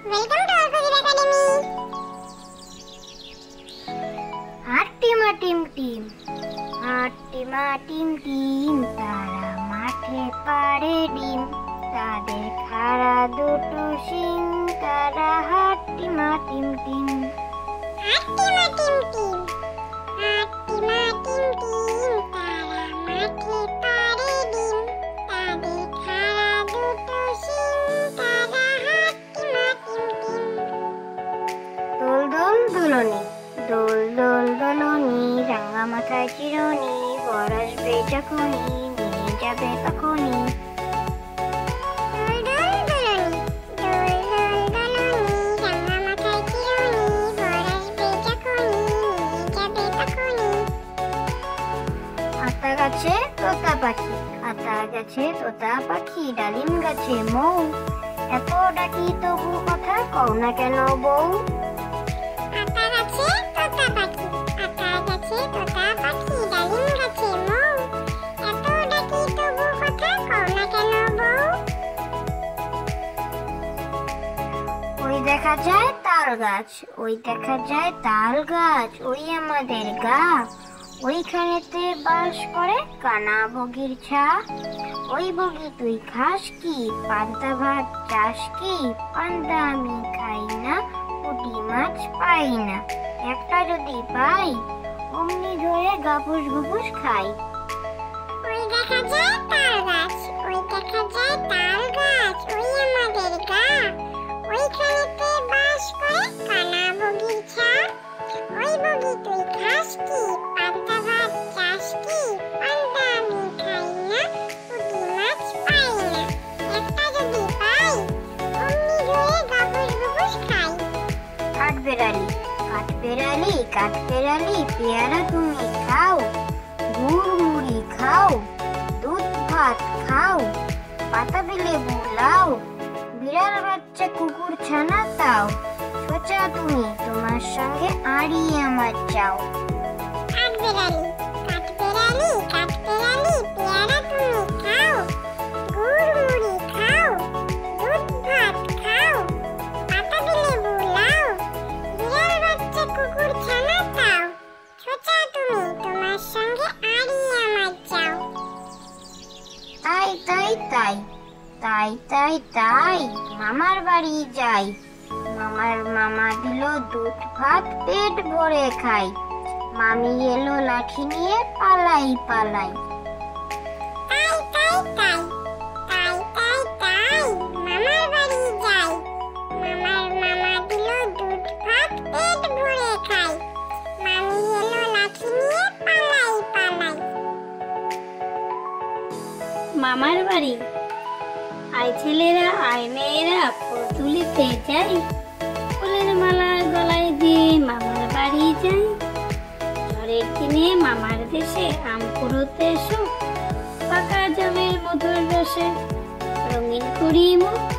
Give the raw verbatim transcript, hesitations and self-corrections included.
Welcome to our Cozy Academy. হাট্টিমা টিম টিম, হাট্টিমা টিম টিম, তারা মাঠে পাড়ে ডিম, তাদের খাড়া দুটো শিং, তারা হাট্টিমা টিম টিম। হাট্টিমা টিম টিম, হাট্টিমা টিম টিম, তারা মাঠে পাড়ে ডিম, তাদের খাড়া দুটো শিং, তারা হাট্টিমা টিম টিম। দোল দোল দোলনি, দোল দোল দোলনি, রাঙা মাথায় চিরুনি, বর আসবে যখনই, নিয়ে যাবে তখনই। আতা গাছে তোতা পাখি, আতা গাছে তোতা পাখি, ডালিম গাছে মৌ, এত ডাকি তবু কথা কও না কেন বউ। আতা গাছে তোতা পাখি, আতা গাছে তোতা পাখি, ডালিম গাছে মৌ, এত ডাকি তবু কথা কও না কেন বউ। ওই দেখা যায় তাল গাছ, ওই দেখা যায় তাল গাছ, ওই আমাদের গা, ওইখানেতে বাস করে কানা বগির ছা। ওই বগি তুই খাস কি, পান্তা ভাত চাস কি, পান্তা আমি খাই না, পুঁটি মাছ পাই না, একটা যদি পাই অমনি ধরে গাপুস গুপুস খাই। ওই দেখা যায় তাল গাছ, ওই দেখা যায় তাল গাছ, ওই আমাদের গা, ওইখানেতে বাস করে কানা বগির ছা। ওই বগি তুই খাস কি, পান্তা ভাত চাস কি, পান্তা আমি খাই না, পুঁটি মাছ পাই না, একটা যদি পাই অমনি ধরে গাপুস গুপুস খাই। কাঠবেড়ালি, কাঠবেড়ালি, কাঠবেড়ালি, পেয়ারা তুমি খাও, গুড় মুড়ি খাও, দুধ ভাত খাও, পাতাবি লেবু লাও, বিড়াল বাচ্চা কুকুর ছানা তাও, সোচা তুমি তোমার সঙ্গে আড়ি আমার চাও। কাঠবেড়ালি, কাঠবেড়ালি, কাঠবেড়ালি, পেয়ারা তুমি খাও, গুড় মুড়ি খাও, দুধ ভাত খাও, পাতাবি লেবু লাও, বিড়াল বাচ্চা কুকুর ছানা তাও, সোচা তুমি তোমার সঙ্গে আড়ি আমার চাও। তাই তাই তাই, তাই তাই তাই, মামার বাড়ি যাই, মামার মামা দিল দুধ ভাত পেট ভরে খাই, মামি এলো লাঠি নিয়ে পালাই পালাই। তাই তাই তাই, তাই তাই তাই, মামার বাড়ি যাই, মামার মামা দিল দুধ ভাত পেট ভরে খাই, মামি এলো লাঠি নিয়ে পালাই পালাই। মামার বাড়ি আয় ছেলেরা, আয় মেয়েরা, ফুল তুলিতে যাই, ফুলের মালা গলায় দিয়ে মামার বাড়ি যাই, ঝড়ের দিনে মামার দেশে আম কুড়োতে এসো, পাকা জামের মধুর রসে রঙিন করি মুখ,